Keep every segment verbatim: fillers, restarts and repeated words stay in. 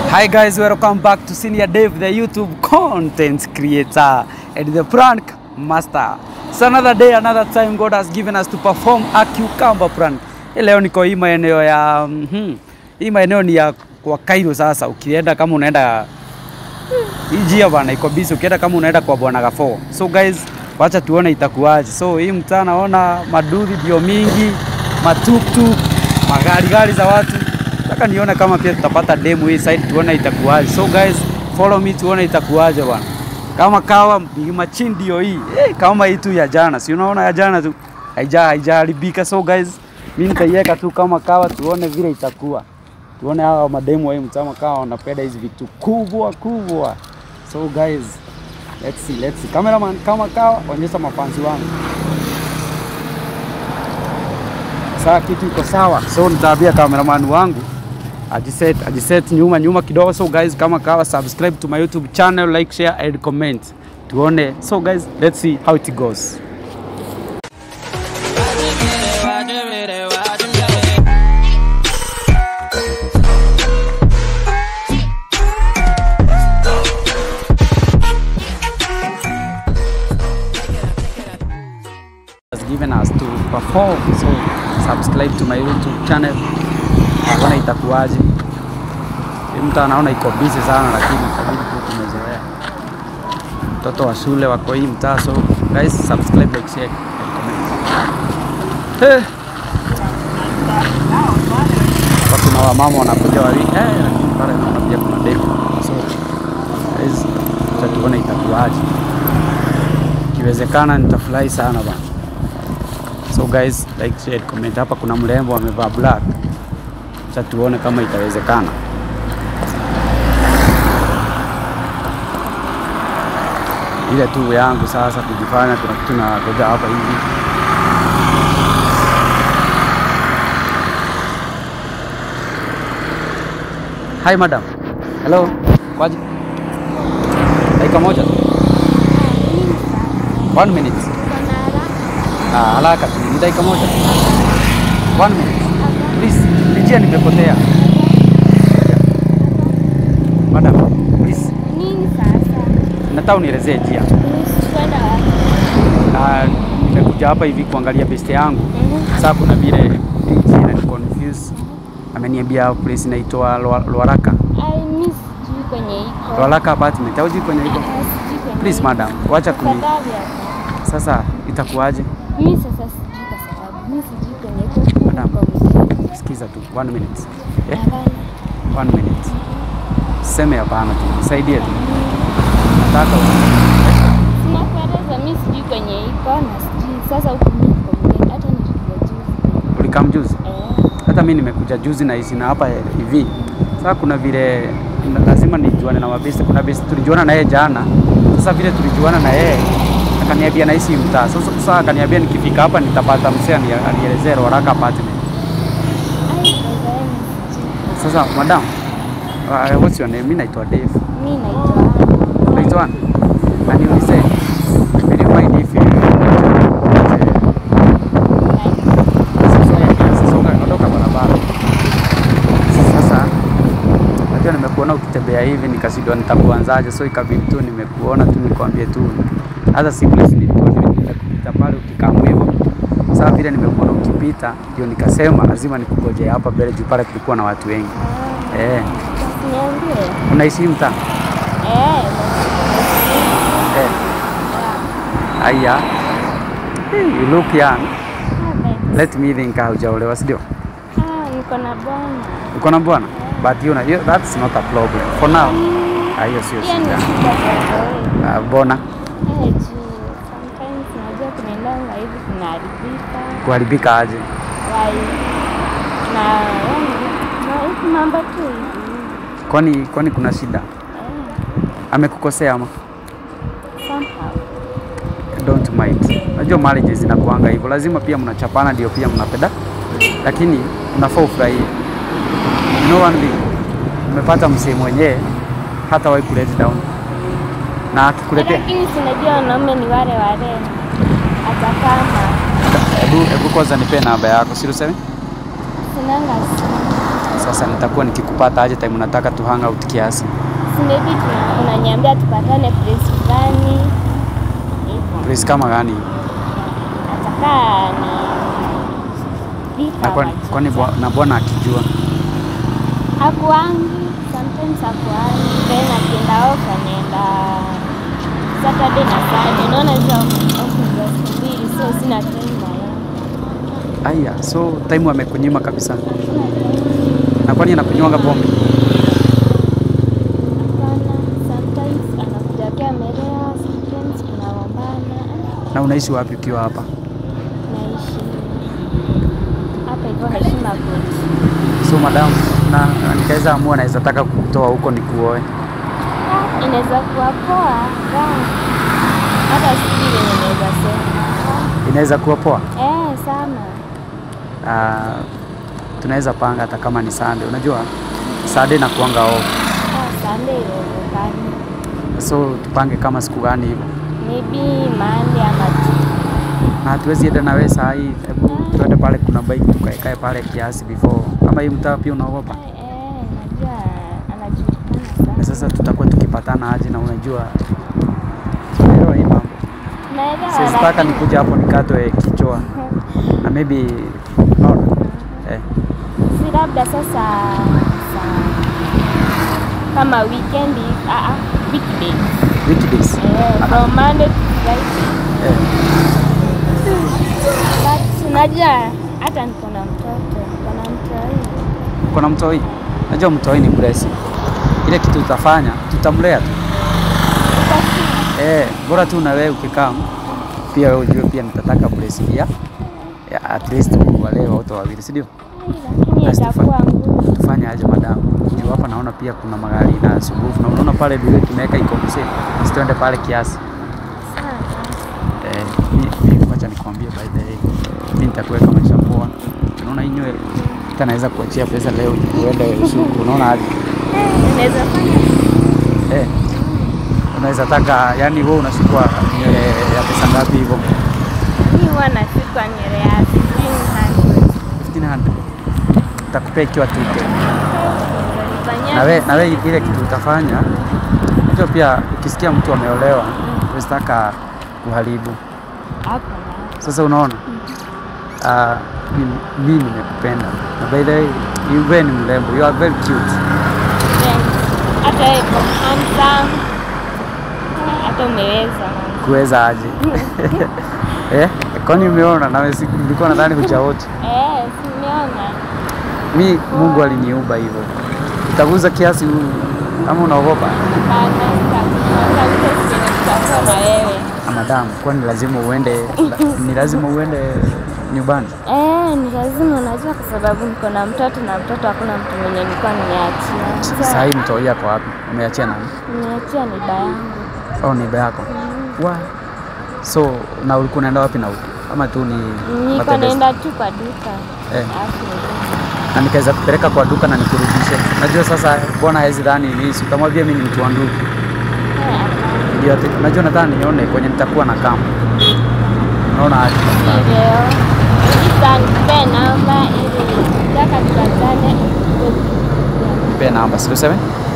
Hi guys, welcome back to Senior Dave, the YouTube content creator and the prank master. So another day, another time God has given us to perform a cucumber prank. Leo niko hii maeneo ya mhm. Hii maeneo ni ya kwa Cairo sasa. Ukienda kama unaenda hii njia bana iko busy, ukienda kama unaenda kwa Bwana Gafo. So guys, wacha tuone itakuwaje. So hii mtaa naona maduri ndio mingi, matuktuk, magari gari za watu. Nataka nione kama pia tutapata demo hii side tuone itakuwaje. So guys, follow me tuone itakuwaje bwana. Kama kawa machini ndio hii. Eh, kama hii tu ya jana. Si unaona ya jana tu haija haijaribika. So guys, mimi nitaiweka tu kama kawa tuone vile itakuwa. Tuone hao mademo hii mtama kawa wanapenda hizi vitu kubwa kubwa. So guys, let's see, let's see. Cameraman kama kawa onyesha mafanzi wangu. Sasa kitu iko sawa. So nitaambia cameraman wangu ajiset ajiset nyuma nyuma kidogo. So guys, kama kawa subscribe to my YouTube channel, like, share and comment. Tuone. So guys, let's see how it goes. Has given us to perform, so subscribe to my YouTube channel. Wana itakuwaje. Mtu anaona iko busy sana lakini itabidi tu tumezoea. Mtoto wa shule wako hii mtaa, so guys subscribe, like, share and comment. Eh. Watu na wamama wanakuja wali eh lakini pale wanakuja kuna date. So guys tutaona itakuwaje. Kiwezekana nitafurahi sana bana. So guys, like, share, comment. Hapa kuna mrembo amevaa black. Acha tuone kama itawezekana. Ile tu yangu sasa kujifanya kuna kitu na ngoja hapa hivi. Hi madam. Hello. Kwaje? Dakika moja. One minute. Ah, haraka tu. Ni dakika moja. One minute. Please, nijia nimepotea. Madam, please. Nini sasa? Nataka unielezee njia. Kwenda wapi? Ah, nimekuja hapa hivi kuangalia beste yangu. Mhm. Sasa kuna vile jina ni confused. Ameniambia place inaitwa Lwaraka. I miss you kwenye iko. Lwaraka apartment. Au jiko kwenye iko? Please madam, wacha kuni. Sasa itakuwaje? Mimi sasa sijui kwa sababu mimi sijui kwenye iko. Madam, sikiza tu one minute. Eh? One minute. Sema hapana tu. Nisaidie tu. Nataka sinakueleza mimi sijui kwenye iko na sijui sasa huko mimi niko hata nilikuja juzi. Ulikam juzi? Eh. Hata mimi nimekuja juzi na hizi na hapa hivi. Sasa kuna vile lazima nijuane na mabeste. Kuna beste tulijuana na yeye jana. Sasa vile tulijuana na yeye akaniambia na hisi mtaa. Sasa sasa akaniambia nikifika hapa nitapata msee anielezee Lwaraka apartment. Sasa madam, uh, what's your name? Mimi naitwa Dave. Mimi naitwa. Naitwa? And you say, will you mind if you sasa najua nimekuona ukitembea hivi nikashindwa nitakuanzaje, so ikabidi tu nimekuona tu nikwambie tu hata simplest nilikuwa nimepita pale ukikamu hivyo. Sasa vile nimekuona ukipita ndio nikasema lazima nikugoje hapa mbele juu pale kulikuwa na watu wengi. Ah, eh. Niambie. Unaishi mtaa? Eh. Eh. Aya. Hey, you look young. Ah, let me think haujaolewa sio? Ah, niko na bwana. Uko na bwana? But you know, you, that's not a problem. For now, hiyo sio shida. Ah, bona? Eh, juu sometimes unajua kunaendanga hivi kunaharibika. Kuharibika aje? Wai. Na na mambo tu hivi. Kwani kwani kuna shida? Eh. Amekukosea ama? Somehow. Don't mind. Unajua marriages zinakuanga hivyo. Lazima pia mnachapana ndio pia mnapenda. Lakini unafaa ufurahie. You know one thing, umepata msee mwenyewe hata wahi kuleta down. Na akikuletea. Lakini sinajua wanaume ni wale wale. Hata kama. Hebu hebu kwanza nipe namba yako, si useme? Sinanga. Sasa nitakuwa nikikupata aje time unataka tu hang out kiasi? Si maybe unaniambia tupatane place fulani. Place kama gani? Nataka ni na kwani kwani na bwana akijua? Hakuangi, sometimes hakuangi. Then akienda off anaenda Saturday na Sunday. Naona hizo off mbili, so sina time na yeye. Aya, so time amekunyima kabisa. Na kwani anakunywanga pombe? Hapana, sometimes anakuja kamera, sometimes tunagombana. Na unaishi wapi ukiwa hapa? Naishi hapa hivyo, naishi Magoti. So madam, na nikaweza amua naweza taka kukutoa huko nikuoe. Inaweza kuwa poa, hata sijui venye naweza sema. Inaweza kuwa poa? Eh, sana. Uh, tunaweza panga hata kama ni Sunday. Unajua Sunday na kuanga off. Ah, Sunday inawezekana. So tupange kama siku gani hivyo? Maybe Monday ama Tuesday. Na hatuwezi enda na wewe saa hii. Hebu tuende pale, kuna bike tukae kae pale kiasi before. Kama hii mtaa pia unaogopa? Eh, najua anajulikana sana. Na sasa tutakuwa tukipatana aje na unajua unaelewa hii mambo. Naelewa. Sasa nataka nikuja hapo nikatwe kichwa. Na maybe no. Eh. Si labda sasa kama weekend, ah ah, weekdays. Weekdays. Eh, from Monday to Friday. Eh. But unajua hata niko na mtoto, niko na mtoi. Uko na mtoi? Najua mtoi ni blessing. Ile kitu tutafanya, tutamlea tu. Eh, bora tu na wewe ukikaa. Pia wewe ujue pia nitataka blessing ya. Ya at least wale watu wawili, si ndio? Lakini itakuwa ngumu. Tufanye aje madam? Juu hapa naona pia kuna magari na subufu. Na unaona pale duwe tumeweka iko mse. Sitende pale kiasi. Sawa. Eh, mimi wacha nikwambie by the way. Mimi nitakuweka maisha poa. Unaona hii nywele hata naweza kuachia pesa leo uende usiku. Unaona aje? Unaweza fanya. Eh. Unaweza taka, yani wewe unachukua nywele ya pesa ngapi hivyo? Mimi huwa nachukua nywele ya fifteen hundred. fifteen hundred. Nitakupea ikiwa tu ke. Na wewe na wewe ile kitu utafanya. Hiyo pia ukisikia mtu ameolewa, unataka kuharibu. Hapo. Sasa unaona? Ah, mimi mimi nimekupenda. Na by the way, you very mrembo. You are very cute. Hata iko handsome. Hata umeweza. Kuweza aje? Eh? Kwani umeona na wewe nilikuwa nadhani hujaota. Eh, simeona. Mimi Mungu aliniumba hivyo. Utaguza kiasi ama unaogopa? Hapana, sitakuwa na wewe. Madam, kwani lazima uende ni lazima uende nyumbani? Eh, ni lazima, unajua kwa sababu niko na mtoto na mtoto hakuna mtu mwenye nilikuwa nimeachia. Sasa hii mtoi yako wapi? Umeachia nani? Nimeachia ni baba yangu. Oh, ni baba yako. Mm. Wa. So, na ulikuwa unaenda wapi na huko? Ama tu ni niko naenda tu kwa duka. Eh. Na nikaweza kupeleka kwa duka na nikurudishe. Najua sasa bwana hizi dhani ni si utamwambia mimi ni mtu wa ndugu. Eh. Ndio, najua nadhani nione kwenye nitakuwa na kama. Naona aje. Ndio. Sasa nipe namba ili nataka tupatane. Nipe namba zero seven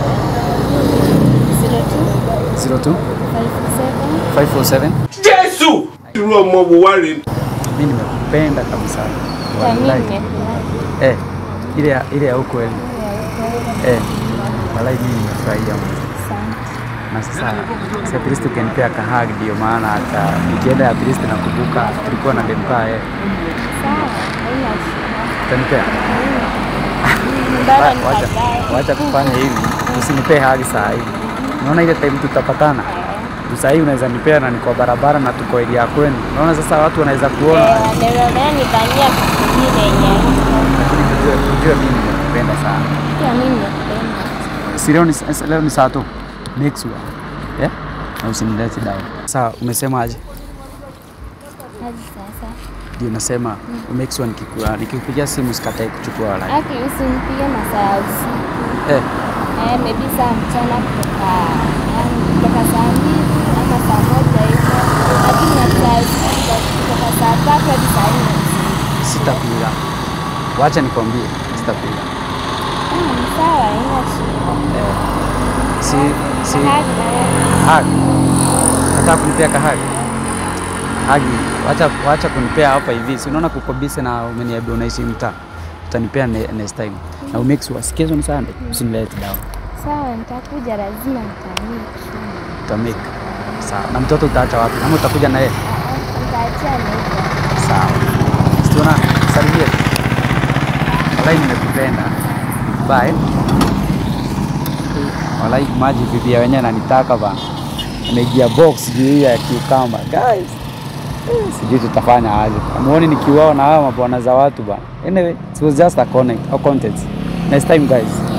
zero two five four seven. Yesu! Tuwa mwabu wali. Mimi nimekupenda kabisa. Wallahi. Eh, ile ile ya ukweli. Eh. Wallahi mimi nimefurahia sana. Na sasa si at least ukinipea kahag ndio maana hata nikienda at least nakumbuka tulikuwa na dempa eh. Sawa, haina shida. Utanipea? Mbona Wacha wacha kufanya hivi. Usinipee hagi saa hii. Unaona ile time tutapatana? Saa hii unaweza nipea na niko barabara na tuko area kwenu. Unaona sasa watu wanaweza kuona. Eh, ndio ni tania kingine yenyewe. Unajua mimi nakupenda sana. Pia mimi nakupenda. Si leo ni leo ni saa tu. Next week. Eh? Na usinilete dawa. Sasa umesema aje? Hadi sasa. Ndio nasema next one nikikua nikikupigia simu sikatae kuchukua wala. Aki usinipige masaa ya usiku. Eh. Eh, maybe saa mchana kutoka kutoka saa mbili ama saa moja hivi. Lakini na saa kutoka saa tatu hadi saa nne. Sitapiga. Wacha nikwambie, sitapiga. Sawa, ina shida. Eh. Si si Hagi na wewe. hagi. Nataka kunipea kahagi. Hagi, wacha wacha kunipea hapa hivi. Si unaona kuko busy na umeniambia unaishi mtaa. Utanipea ne, next time. Na umake sure sikizo ni Sunday. Usinilete dawa. Sawa, nitakuja lazima nitamiki. Utamake. Sawa. Na mtoto utaacha wapi? Ama utakuja na yeye? Nitaachia niko. Sawa. Siona salimia. Walai nimekupenda. Bye. Walai maji bibi wenyewe ananitaka bana. Ameingia box juu ya cucumber. Guys. Sijui tutafanya aje. Muone nikiwao na hawa mabwana za watu bana. Anyway, it was just a connect or content. Next time guys.